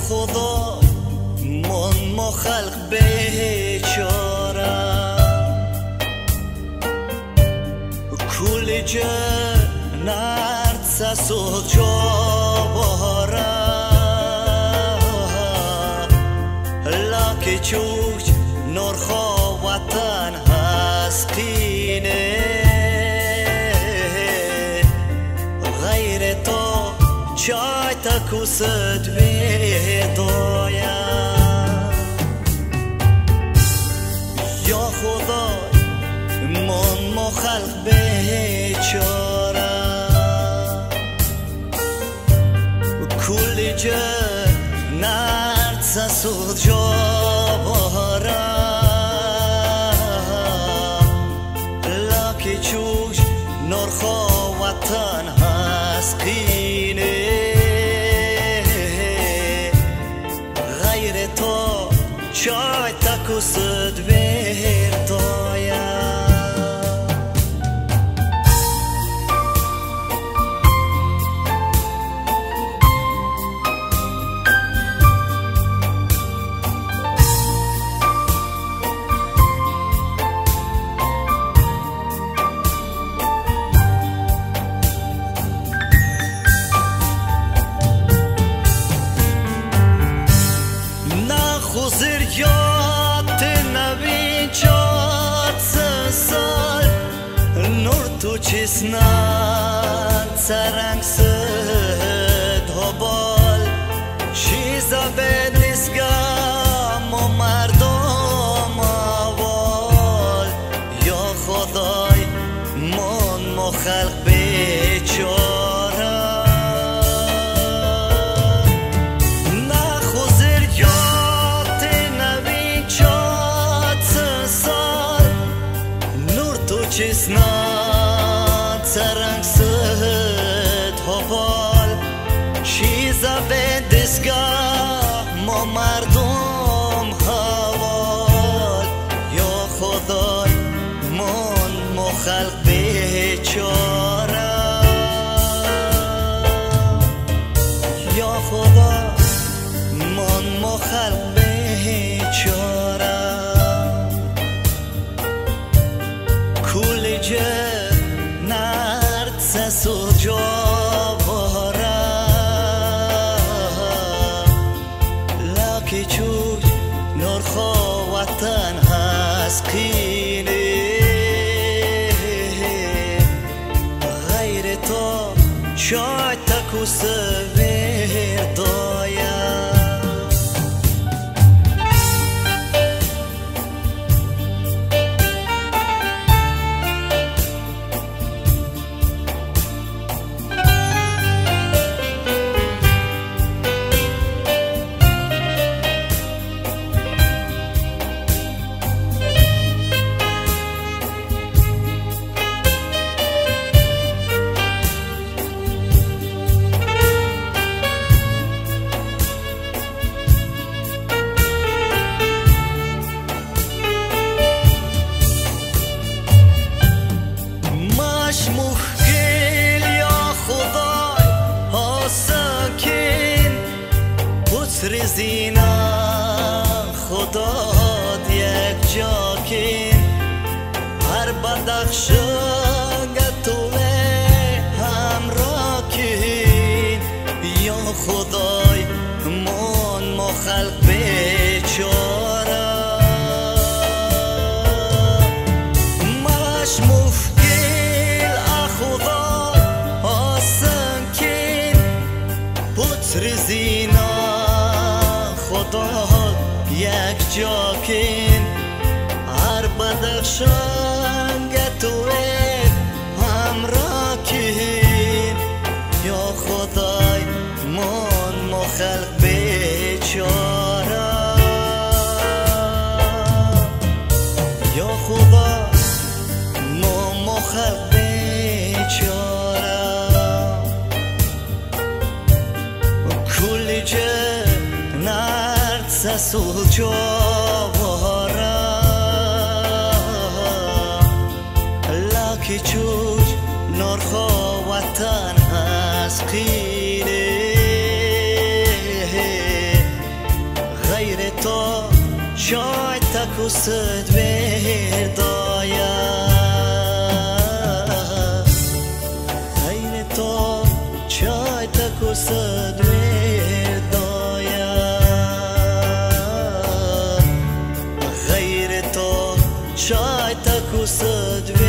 خدا من ما خلق بیچاره کل جنت سسو جا باره لکه چوچ نرخا وطن هست قینه غیر تو چای تکوست ویدایا یا خدا من ما خلق بیچاره کل جنت سسود جا باره لکه چوش نرخا وطن هست قینه غیر تو چای تکوست ویدایا خزر یاد نبین چاد سال نور تو چسنان سرنگ سد هبال چیزا به نسگم و مردم آوال یا خدای من ما خلق بیچاره چسنات سرنگ سد هبال چیزا به دستگاه ما مردم حوال یا خدای من ما خلق بیچاره یا خدا من ما خلق بیچاره کل جنت سسو جا باره لکه چوش نرخا وطن هست قینه غیر تو چای تکوست ویدایا مخگل یا خدای آسکین بطر زینا خداد یک جاکین هر بدخشنگ توه همراه کین یا خدای من ما خلق بیچاره زینا خدا یک جاکین هر بدخشنگ توه همراه کین یا خدای من ما خلق بیچاره یا خدا من ما خلق بیچاره کل جنت سسو جا باره لکه چوش نرخا وطن هست قینه چای تکوست وردایا غیر تو چای تکوست وردایا غیر تو چای تکوست